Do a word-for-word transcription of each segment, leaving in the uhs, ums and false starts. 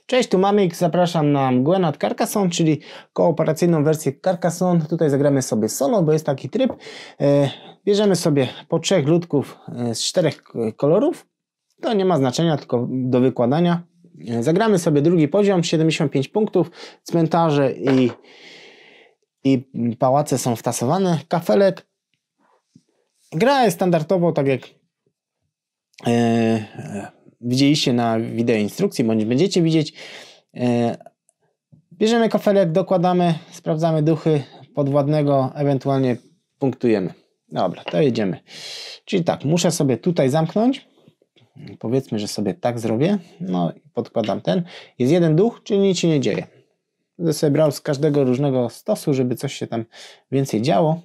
Cześć, tu Mamik, zapraszam na mgłę nad Carcassonne, czyli kooperacyjną wersję Carcassonne. Tutaj zagramy sobie solo, bo jest taki tryb. Bierzemy sobie po trzech ludków z czterech kolorów. To nie ma znaczenia, tylko do wykładania. Zagramy sobie drugi poziom, siedemdziesiąt pięć punktów. Cmentarze i, i pałace są wtasowane. Kafelek. Gra jest standardowo, tak jak e, widzieliście na wideo instrukcji, bądź będziecie widzieć. E, bierzemy kafelek, dokładamy, sprawdzamy duchy podwładnego, ewentualnie punktujemy. Dobra, to jedziemy. Czyli tak, muszę sobie tutaj zamknąć. Powiedzmy, że sobie tak zrobię. No i podkładam ten. Jest jeden duch, czyli nic się nie dzieje. Będę sobie brał z każdego różnego stosu, żeby coś się tam więcej działo.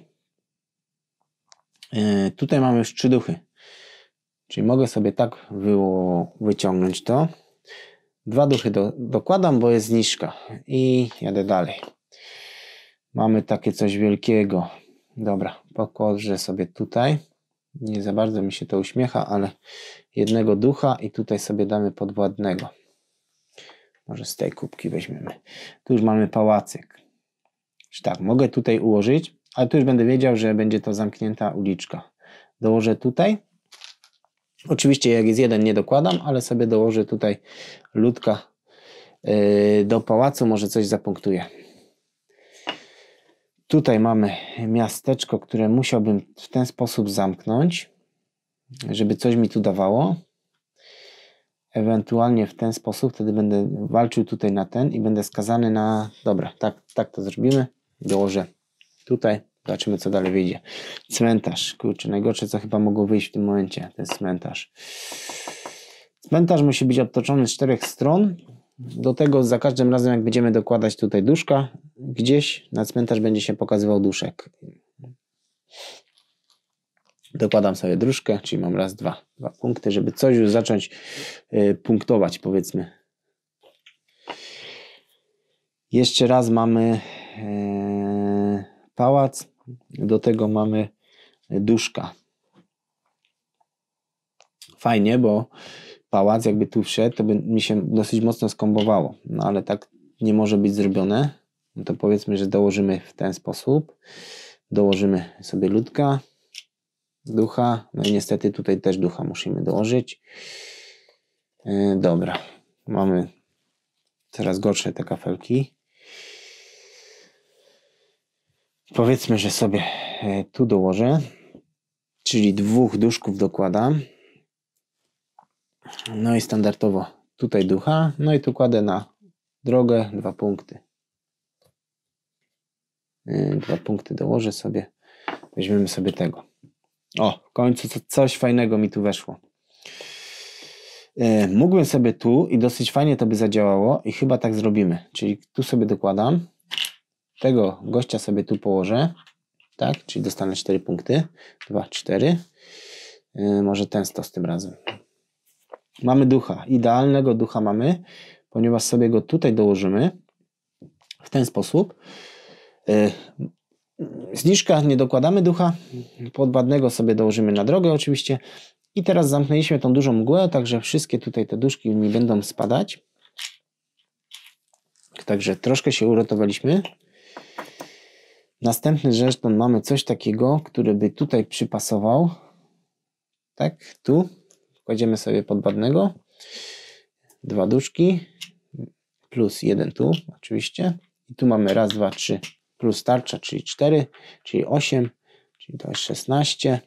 Yy, tutaj mamy już trzy duchy. Czyli mogę sobie tak wy wyciągnąć to. Dwa duchy do dokładam, bo jest zniżka. I jadę dalej. Mamy takie coś wielkiego. Dobra, pokładżę sobie tutaj. Nie za bardzo mi się to uśmiecha, ale jednego ducha i tutaj sobie damy podwładnego. Może z tej kubki weźmiemy. Tu już mamy pałacyk. Czyli tak, mogę tutaj ułożyć, ale tu już będę wiedział, że będzie to zamknięta uliczka. Dołożę tutaj. Oczywiście jak jest jeden, nie dokładam, ale sobie dołożę tutaj ludka yy, do pałacu, może coś zapunktuję. Tutaj mamy miasteczko, które musiałbym w ten sposób zamknąć, żeby coś mi tu dawało. Ewentualnie w ten sposób, wtedy będę walczył tutaj na ten i będę skazany na... Dobra, tak, tak to zrobimy. Dołożę tutaj, zobaczymy co dalej wyjdzie. Cmentarz, kurczę, najgorsze co chyba mogło wyjść w tym momencie, to jest cmentarz. Cmentarz musi być otoczony z czterech stron. Do tego za każdym razem jak będziemy dokładać tutaj duszka, gdzieś na cmentarz będzie się pokazywał duszek. Dokładam sobie dróżkę, czyli mam raz, dwa, dwa punkty, żeby coś już zacząć y, punktować, powiedzmy. Jeszcze raz mamy y, pałac, do tego mamy duszka. Fajnie, bo pałac jakby tu wszedł, to by mi się dosyć mocno skombowało. No ale tak nie może być zrobione. No to powiedzmy, że dołożymy w ten sposób. Dołożymy sobie ludka, ducha. No i niestety tutaj też ducha musimy dołożyć. Yy, dobra. Mamy coraz gorsze te kafelki. Powiedzmy, że sobie tu dołożę. Czyli dwóch duszków dokładam. No i standardowo tutaj ducha, no i tu kładę na drogę dwa punkty. Yy, dwa punkty dołożę sobie. Weźmiemy sobie tego. O, w końcu coś fajnego mi tu weszło. Yy, mógłbym sobie tu i dosyć fajnie to by zadziałało i chyba tak zrobimy. Czyli tu sobie dokładam. Tego gościa sobie tu położę. Tak, czyli dostanę cztery punkty. dwa, cztery. Yy, może ten stos tym razem. Mamy ducha. Idealnego ducha mamy, ponieważ sobie go tutaj dołożymy w ten sposób. Yy, zniżka, nie dokładamy ducha. Podwładnego sobie dołożymy na drogę oczywiście. I teraz zamknęliśmy tą dużą mgłę, także wszystkie tutaj te duszki mi będą spadać. Także troszkę się uratowaliśmy. Następny żeton mamy coś takiego, który by tutaj przypasował. Tak, tu. Kładziemy sobie podwładnego, dwa duszki, plus jeden tu oczywiście. I tu mamy raz, dwa, trzy, plus tarcza, czyli cztery, czyli osiem, czyli to jest szesnaście.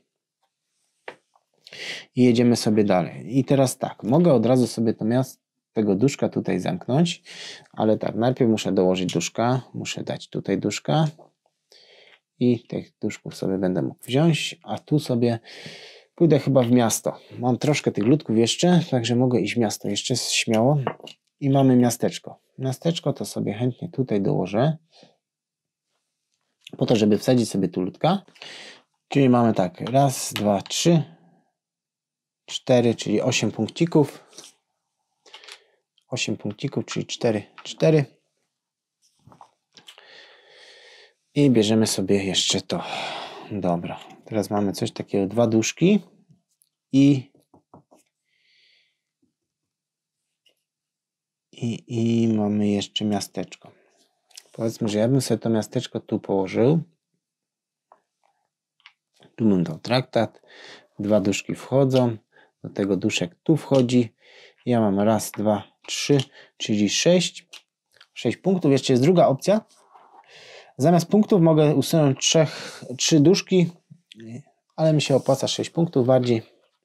I jedziemy sobie dalej. I teraz tak, mogę od razu sobie to miasto, tego duszka tutaj zamknąć, ale tak, najpierw muszę dołożyć duszka, muszę dać tutaj duszka i tych duszków sobie będę mógł wziąć, a tu sobie pójdę chyba w miasto. Mam troszkę tych ludków jeszcze, także mogę iść w miasto jeszcze śmiało. I mamy miasteczko. Miasteczko to sobie chętnie tutaj dołożę. Po to, żeby wsadzić sobie tu ludka. Czyli mamy tak, raz, dwa, trzy, cztery, czyli osiem punkcików. osiem punkcików, czyli cztery, cztery. I bierzemy sobie jeszcze to. Dobra, teraz mamy coś takiego, dwa duszki i i, i mamy jeszcze miasteczko. Powiedzmy, że ja bym sobie to miasteczko tu położył. Tu bym dał traktat. Dwa duszki wchodzą. Do tego duszek tu wchodzi. Ja mam raz, dwa, trzy, czyli sześć. Sześć punktów. Jeszcze jest druga opcja. Zamiast punktów mogę usunąć trzech, trzy duszki, ale mi się opłaca sześć punktów bardziej.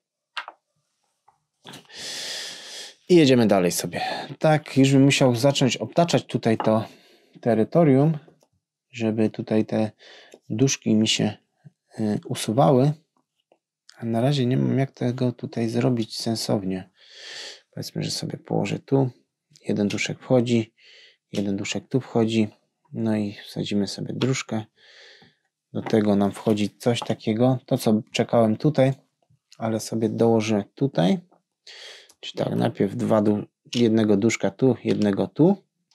I jedziemy dalej sobie. Tak, już bym musiał zacząć obtaczać tutaj to terytorium, żeby tutaj te duszki mi się y, usuwały. A na razie nie mam jak tego tutaj zrobić sensownie. Powiedzmy, że sobie położę tu. Jeden duszek wchodzi, jeden duszek tu wchodzi. No i wsadzimy sobie dróżkę. Do tego nam wchodzi coś takiego. To, co czekałem tutaj, ale sobie dołożę tutaj. Czyli tak, najpierw dwa du jednego duszka tu, jednego tu.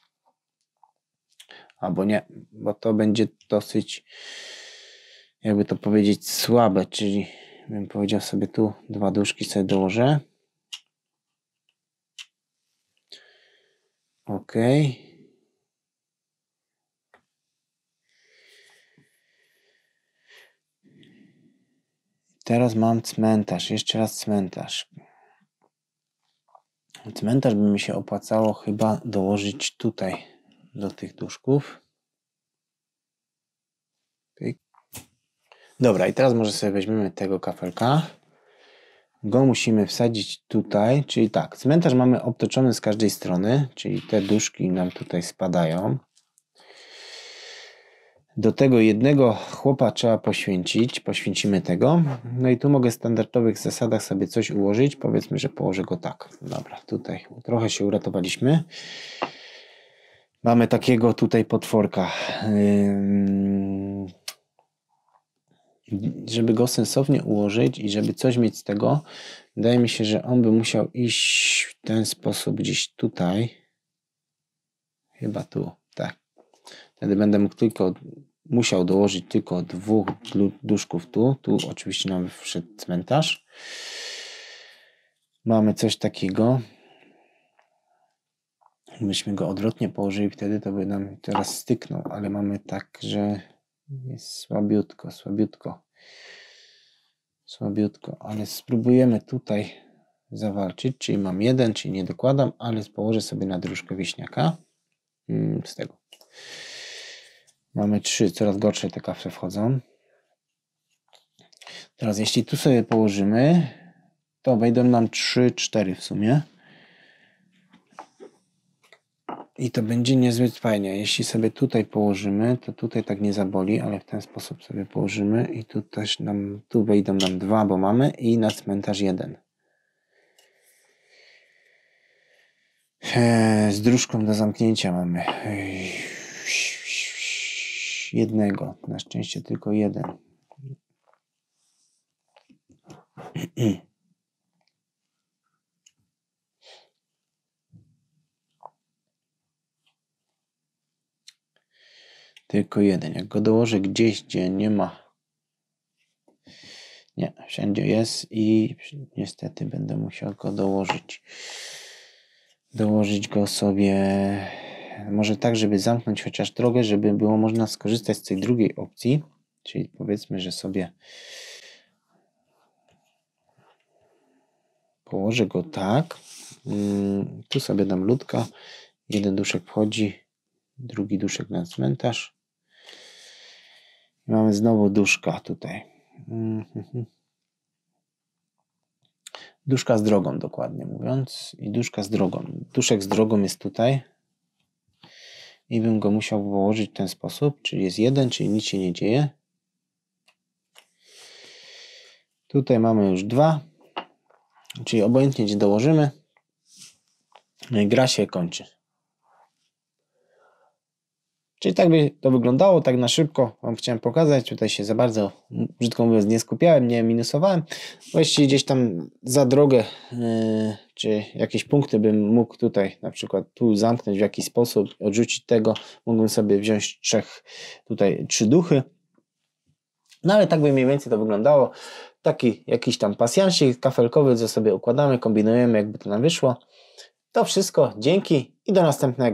Albo nie, bo to będzie dosyć, jakby to powiedzieć, słabe. Czyli bym powiedział sobie tu dwa duszki sobie dołożę. Ok. Teraz mam cmentarz. Jeszcze raz cmentarz. Cmentarz by mi się opłacało chyba dołożyć tutaj do tych duszków. Pyk. Dobra, i teraz może sobie weźmiemy tego kafelka. Go musimy wsadzić tutaj, czyli tak, cmentarz mamy obtoczony z każdej strony, czyli te duszki nam tutaj spadają. Do tego jednego chłopa trzeba poświęcić, poświęcimy tego. No i tu mogę w standardowych zasadach sobie coś ułożyć, powiedzmy, że położę go tak. Dobra, tutaj trochę się uratowaliśmy. Mamy takiego tutaj potworka. Żeby go sensownie ułożyć i żeby coś mieć z tego, wydaje mi się, że on by musiał iść w ten sposób gdzieś tutaj. Chyba tu, tak. Wtedy będę mógł tylko, musiał dołożyć tylko dwóch duszków tu. Tu oczywiście nam wszedł cmentarz. Mamy coś takiego. Gdybyśmy go odwrotnie położyli wtedy, to by nam teraz styknął, ale mamy tak, że jest słabiutko, słabiutko. Słabiutko, ale spróbujemy tutaj zawalczyć, czyli mam jeden, czyli nie dokładam, ale położę sobie na dróżkę wieśniaka. Z tego. Mamy trzy, coraz gorsze te kafle wchodzą. Teraz jeśli tu sobie położymy, to wejdą nam trzy, cztery w sumie. I to będzie niezbyt fajnie. Jeśli sobie tutaj położymy, to tutaj tak nie zaboli, ale w ten sposób sobie położymy i tu też nam, tu wejdą nam dwa, bo mamy i na cmentarz jeden. Z dróżką do zamknięcia mamy jednego, na szczęście tylko jeden. Tylko jeden. Jak go dołożę gdzieś, gdzie nie ma, nie, wszędzie jest i niestety będę musiał go dołożyć. Dołożyć go sobie może tak, żeby zamknąć chociaż drogę, żeby było można skorzystać z tej drugiej opcji. Czyli powiedzmy, że sobie położę go tak. Tu sobie dam ludka. Jeden duszek wchodzi, drugi duszek na cmentarz. I mamy znowu duszka tutaj. Duszka z drogą, dokładnie mówiąc. I duszka z drogą. Duszek z drogą jest tutaj. I bym go musiał położyć w ten sposób. Czyli jest jeden, czyli nic się nie dzieje. Tutaj mamy już dwa. Czyli obojętnie gdzie dołożymy. No i gra się kończy. Czyli tak by to wyglądało, tak na szybko wam chciałem pokazać. Tutaj się za bardzo, brzydko mówiąc, nie skupiałem, nie minusowałem. Bo jeśli gdzieś tam za drogę, yy, czy jakieś punkty bym mógł tutaj na przykład tu zamknąć w jakiś sposób, odrzucić tego, mógłbym sobie wziąć trzech, tutaj trzy duchy. No ale tak by mniej więcej to wyglądało. Taki jakiś tam pasjansik kafelkowy, co sobie układamy, kombinujemy, jakby to nam wyszło. To wszystko. Dzięki. i do następnego.